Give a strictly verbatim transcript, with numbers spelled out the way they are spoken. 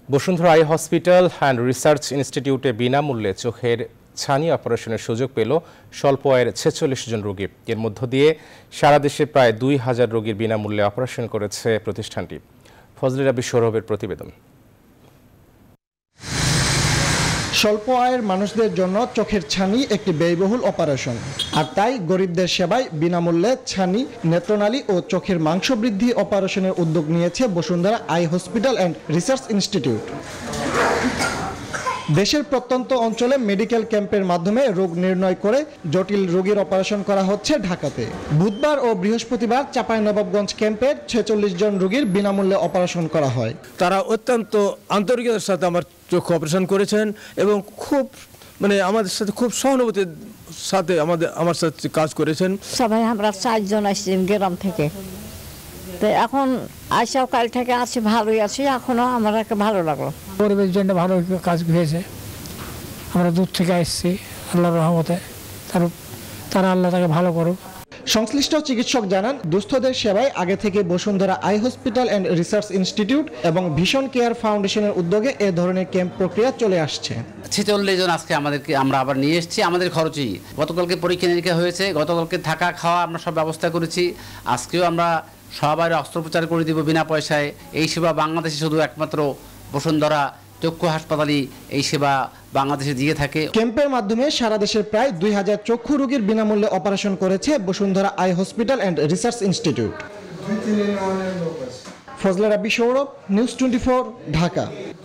Bashundhara eye hospital and research ইনস্টিটিউটে বিনামূল্যে চোখের ছানি অপারেশনের সুযোগ পেল স্বল্প আয়ের ছেচল্লিশ জন রোগী। এর মধ্য দিয়ে সারা দেশে প্রায় দুই হাজার রোগীর বিনামূল্যে অপারেশন করেছে প্রতিষ্ঠানটি। ফজলে রাব্বি সৌরভের প্রতিবেদন। স্বল্প আয়ের মানুষদের জন্য চোখের ছানি একটি ব্যয়বহুল অপারেশন, আর তাই গরিবদের সেবায় বিনামূল্যে ছানি, নেত্রনালী ও চোখের মাংস বৃদ্ধি অপারেশনের উদ্যোগ নিয়েছে Bashundhara eye hospital and research institute. দেশের প্রত্যন্ত অঞ্চলে মেডিকেল ক্যাম্পের মাধ্যমে রোগ নির্ণয় করে জটিল রোগীর অপারেশন করা হচ্ছে ঢাকাতে। বুধবার ও বৃহস্পতিবার চাঁপাইনবাবগঞ্জ ক্যাম্পের ছেচল্লিশ জন রোগীর বিনামূল্যে অপারেশন করা হয়। তারা অত্যন্ত আন্তরিকতার সাথে আমার চোখ অপারেশন করেছেন এবং খুব মানে আমাদের সাথে খুব সহানুভূতির সাথে আমাদের আমার সাথে কাজ করেছেন। সবাই আমরা চারজন আসছি গ্রাম থেকে, তো এখন আইসাও কাল থেকে আছি, ভালোই আছি, এখনো আমার একটা ভালো লাগলো। গরিবের জন্য ভালো কাজ হয়েছে। আমরা দূর থেকে আসছি, আল্লাহর রহমতে তারা আল্লাহ তাকে ভালো করুক। সংশ্লিষ্ট চিকিৎসক জানান, দুস্থদের সেবায় আগে থেকে Bashundhara eye hospital and research institute এবং ভিশন কেয়ার ফাউন্ডেশনের উদ্যোগে এ ধরনের ক্যাম্প প্রক্রিয়া চলে আসছে। ছেচল্লিশ জন আজকে আমাদেরকে আমরা আবার নিয়ে এসেছি আমাদের খরচেই। গতকালকে পরীক্ষা নিরীক্ষা হয়েছে, গতকালকে থাকা খাওয়া আমরা সব ব্যবস্থা করেছি। আজকেও আমরা সবার অস্ত্রোপচার করে দিব বিনা পয়সায়। এই সেবা বাংলাদেশে শুধু একমাত্র বসুন্ধরা চক্ষু হাসপাতালই এই সেবা বাংলাদেশে দিয়ে থাকে। ক্যাম্পের মাধ্যমে সারা দেশের প্রায় দুই হাজার চক্ষু রোগীর বিনামূল্যে অপারেশন করেছে Bashundhara eye hospital and research institute. Fazle Rabbi Sourav, news twenty four, Dhaka.